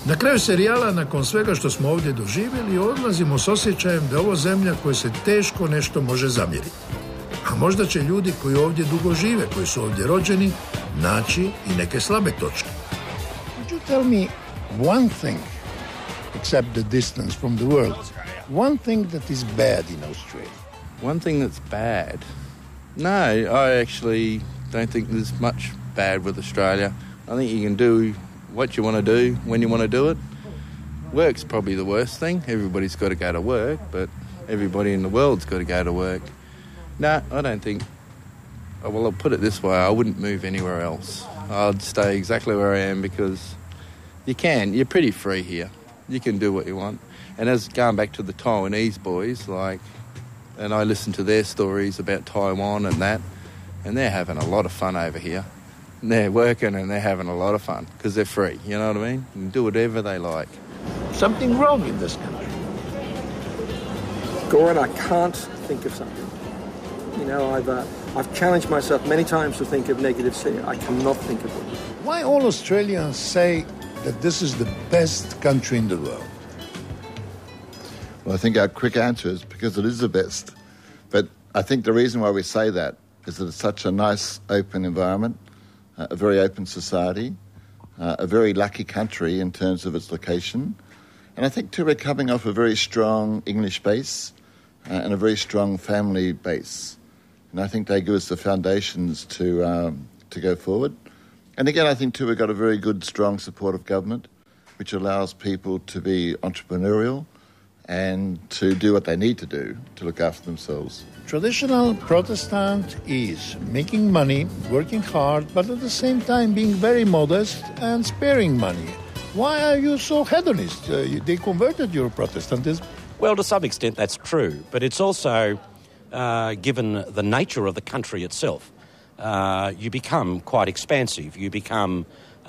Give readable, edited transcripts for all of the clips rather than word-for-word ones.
Na kraju serijala, nakon svega što smo ovdje doživjeli, odlazimo s osjećajem da je ovo zemlja koja se teško nešto može zamjeriti. A možda će ljudi koji ovdje dugo žive, koji su ovdje rođeni, naći i neke slabe točke. Would you tell me one thing, except the distance from the world, one thing that is bad in Australia? One thing that's bad? No, I actually don't think there's much bad with Australia. I think you can do what you want to do when you want to do it. Work's probably the worst thing. Everybody's got to go to work, but everybody in the world's got to go to work. No, I don't think... Well, I'll put it this way. I wouldn't move anywhere else. I'd stay exactly where I am because you can. You're pretty free here. You can do what you want. And as going back to the Taiwanese boys, and I listen to their stories about Taiwan and that, and they're having a lot of fun over here. And they're working and they're having a lot of fun because they're free, you know what I mean? You can do whatever they like. Something wrong in this country? Goran, I can't think of something. You know, I've challenged myself many times to think of negatives here. I cannot think of one. Why all Australians say that this is the best country in the world? Well, I think our quick answer is because it is the best. But I think the reason why we say that is that it's such a nice, open environment, a very open society, a very lucky country in terms of its location. And I think, too, we're coming off a very strong English base and a very strong family base. And I think they give us the foundations to go forward. And again, I think, too, we've got a very good, strong, supportive government, which allows people to be entrepreneurial and to do what they need to do to look after themselves. Traditional Protestant is making money, working hard, but at the same time being very modest and sparing money. Why are you so hedonist? They converted your Protestantism. Well, to some extent that's true, but it's also, given the nature of the country itself, you become quite expansive. You become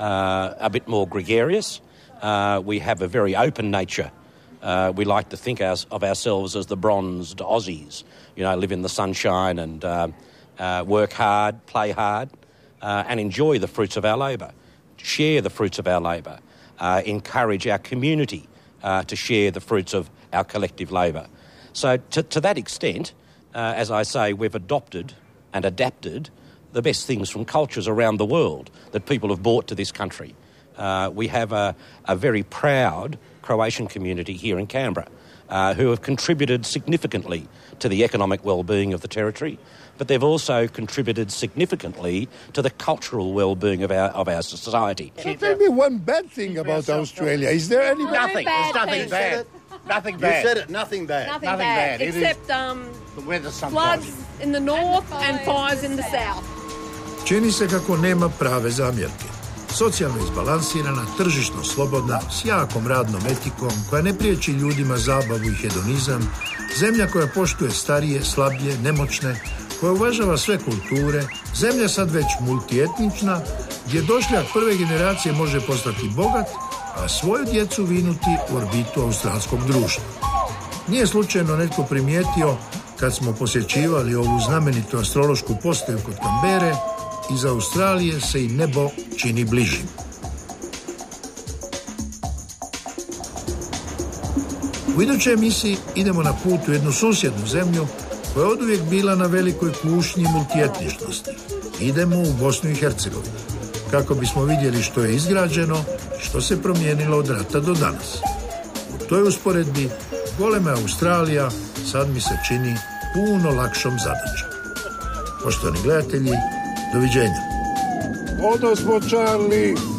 a bit more gregarious. We have a very open nature. We like to think of ourselves as the bronzed Aussies, you know, live in the sunshine and work hard, play hard, and enjoy the fruits of our labour, share the fruits of our labour, encourage our community to share the fruits of our collective labour. So to that extent, as I say, we've adopted and adapted the best things from cultures around the world that people have brought to this country. We have a very proud Croatian community here in Canberra who have contributed significantly to the economic well-being of the territory, but they've also contributed significantly to the cultural well-being of our society. So tell me one bad thing about Australia. Is there any nothing? There's nothing bad. Nothing bad. You said it. Nothing bad. Nothing bad. Except the weather floods in the north and fires in the south. Čini se kako nema prave zamjerke. Socijalno izbalansirana, tržišno slobodna, s jakom radnom etikom, koja ne priječi ljudima zabavu i hedonizam, zemlja koja poštuje starije, slabije, nemoćne, koja uvažava sve kulture, zemlja sad već multietnična, gdje došljak prve generacije može postati bogat, a svoju djecu vinuti u orbitu australskog društva. Nije slučajno netko primijetio, kad smo posjećivali ovu znamenitu astrološku postaju kod Kambere, iz Australije se i nebo čini bližim. U idućoj emisiji idemo na put u jednu susjednu zemlju koja je oduvijek bila na velikoj kušnji multietničnosti. Idemo u Bosnu i Hercegovinu, kako bismo vidjeli što je izgrađeno, što se promijenilo od rata do danas. U toj usporedbi golema Australija sad mi se čini puno lakšom zadaćom. Poštovani gledatelji, doviđenja. Odosmo, Charlie!